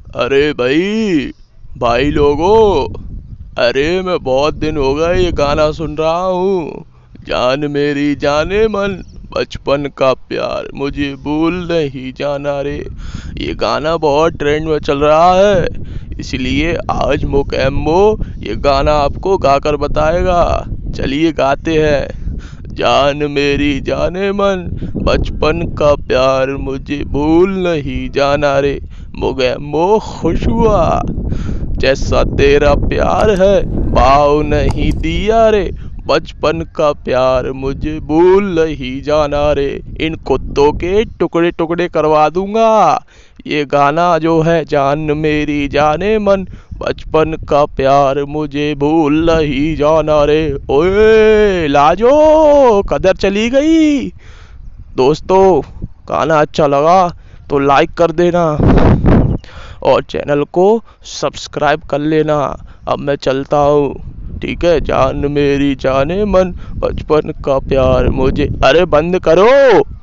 अरे भाई, भाई लोगों, अरे मैं बहुत दिन हो गए ये गाना सुन रहा हूँ। जान मेरी जाने मन, बचपन का प्यार मुझे भूल नहीं जाना रे। ये गाना बहुत ट्रेंड में चल रहा है, इसलिए आज मोकैम्बो ये गाना आपको गाकर बताएगा। चलिए गाते हैं। जान मेरी जाने मन, बचपन का प्यार मुझे भूल नहीं जाना रे। मोगैम्बो खुश हुआ, जैसा तेरा प्यार है पाँव नहीं दिया रे। बचपन का प्यार मुझे भूल नहीं जाना रे। इन कुत्तों के टुकड़े टुकड़े करवा दूंगा। ये गाना जो है जान मेरी जाने मन, बचपन का प्यार मुझे भूल नहीं जाना रे। ओए लाजो, कदर चली गई। दोस्तों, गाना अच्छा लगा तो लाइक कर देना और चैनल को सब्सक्राइब कर लेना। अब मैं चलता हूँ, ठीक है। जान मेरी जाने मन, बचपन का प्यार मुझे, अरे बंद करो।